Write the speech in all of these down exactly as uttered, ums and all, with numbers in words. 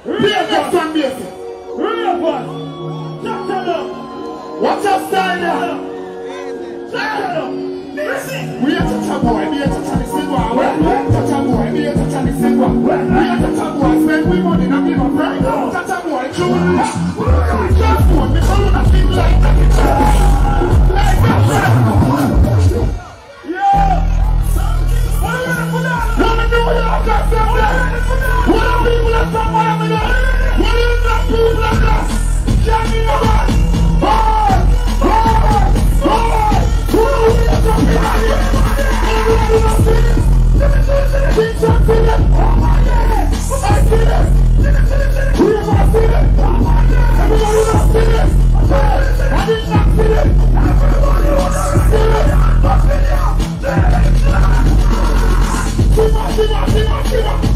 next one, basic. Ravers. Shut up. What's your style now? Shut up. We are to tell boy, we are to tell the single. We are to tell boy, we are to tell the single. We are to tell boy, spend we money, not give a break. That's a boy, true. Just one, we follow that thing like that. Like that. Yeah. What are you gonna put on? What are you doing? What are people that talk about me? What are you that people like that? Can you know that? Boy! Boy! Boy! Who are you talking about? Keep something up! Oh my God! I see this! Who am I seeing it? Everybody not see this! I did not see this! Everybody want to see it! Keep on, keep on, keep on, keep on!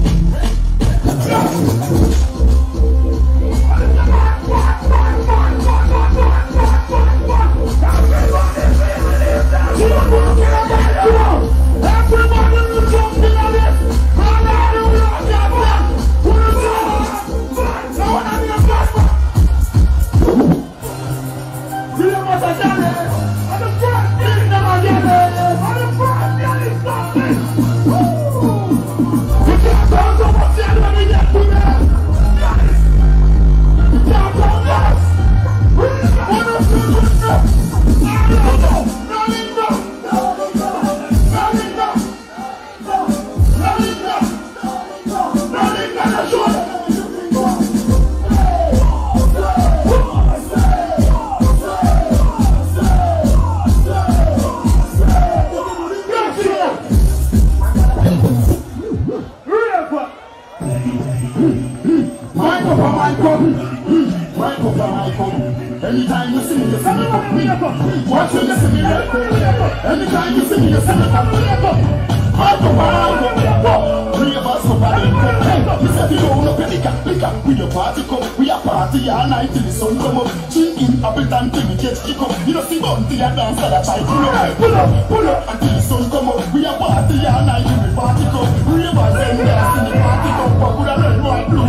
Everybody is jumping on this! All out of the rock, goddamn! Who is that? No one has been a platform! Real much I got it! On the front, get it, never get it! On the front, get it, stop it! We can't talk so much yet when we get to them! We can't talk less! We want to see what's up! No, no, no! No, no! Anytime you see me, you see me come. Watch you listen me, anytime you see me, you see me come. I go around, three of us go back. You said you don't know the cat, pick up with your party come. We are party all night till the sun come up. Chicken, apple time till we get kick up. You don't see Bunty and dance that I try pull up, pull up, pull up until the sun come up. We are party all night till the party come. Ravers them dance in the party come. But we are red, white, blue.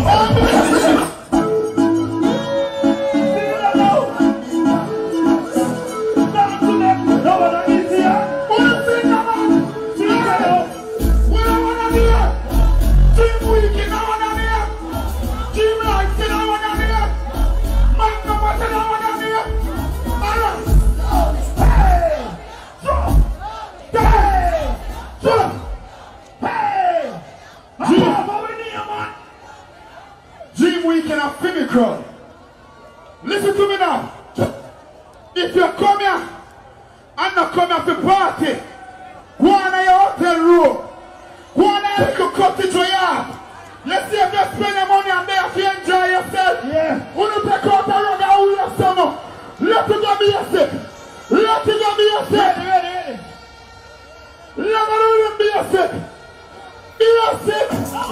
Listen to me now. If you come here and not come here to party, go on your hotel room, go on your little cottage or yard. Let's see if you spend your money and there if you enjoy yourself. Yeah. When you take out a rug and hold your summer, let it go be a sick. Let it go be a sick. Ready, ready. Let it be a sick. Be a sick.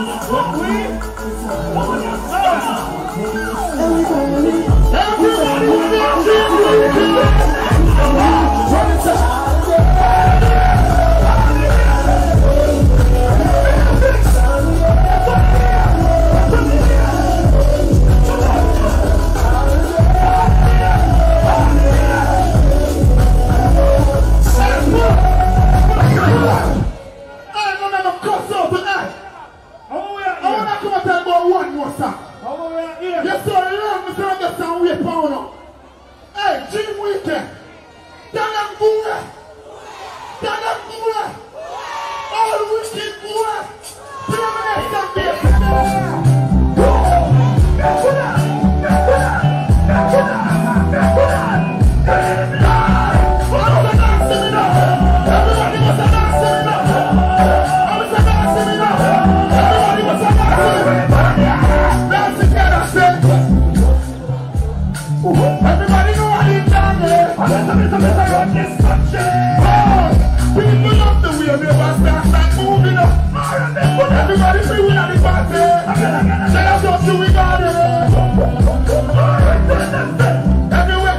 Everybody will be a sick. What is that? Yes, sir, I love me to understand we pound up. Hey, Jim Weekend. Tell them boy. Tell them boy. All wicked boy. Tell them next time they everybody was a dancing enough. I was a dancing enough. Everybody was a dancing enough. Dance together, say. Everybody know what he's done there. I'm just a little bit around this country. People love the way we was dance and moving up. Everybody free with the party. Tell us what you we got it. Everywhere.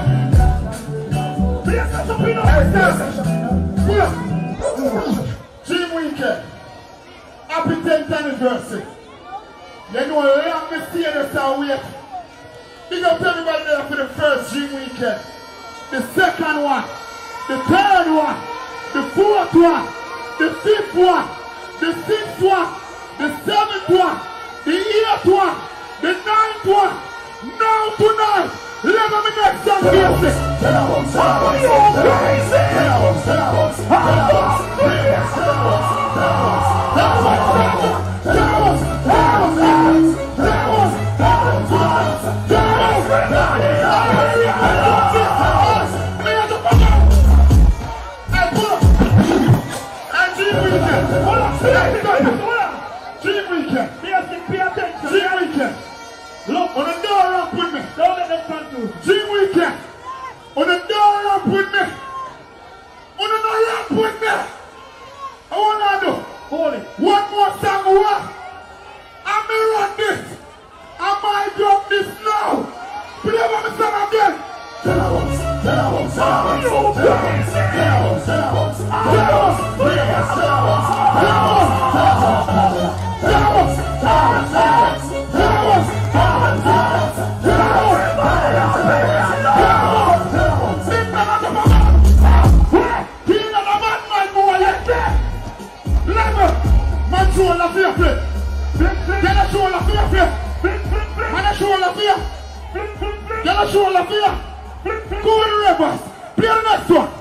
Team Weekend. Happy tenth anniversary. You know, me see this and wait. Big up everybody there for the first dream weekend. The second one. The third one. The fourth one. The fifth one. The sixth one. The seventh one. The eighth one. The ninth one. Now tonight. Let me next song here. Are you crazy? Dream weekend. Pay attention. Dream weekend. Look, on the door up with me. Don't let them come through. Dream weekend. On the door up with me. On the door up with me. I want to do. Hold it. One more song. What? I'm going to run this. I might drop this now. Play on the song again. Tell us, tell us, tell us, tell us, tell us, tell us, tell us, tell us, Show la fear. Go in the Ravers. Play the next one.